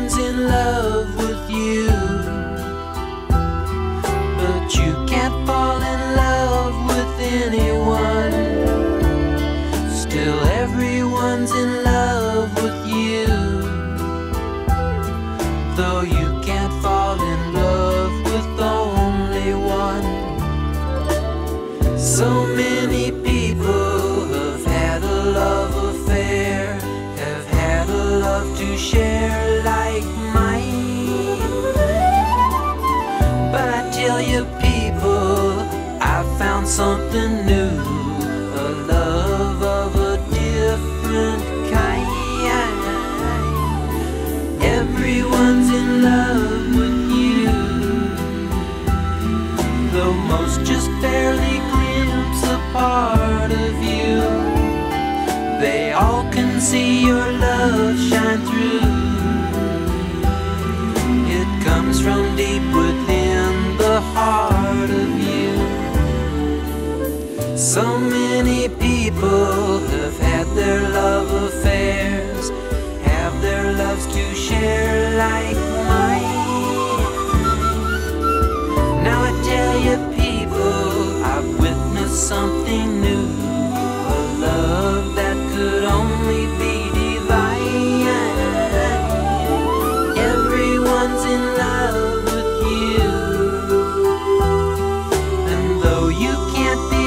Everyone's in love with you, but you can't fall in love with anyone. Still everyone's in love with you, though you can't fall in love with only one. So many people have had a love affair, have had a love to share like mine. But I tell you people, I found something new, a love of a different kind. Everyone's in love with you, though most just barely glimpse a part of you. They all can see your love shine through. It comes from deep within the heart of you. So many people have had their love affairs, have their loves to share like mine. Now I tell you people, I've witnessed something new, a love that could only be divine. Everyone's in love with you, and though you can't be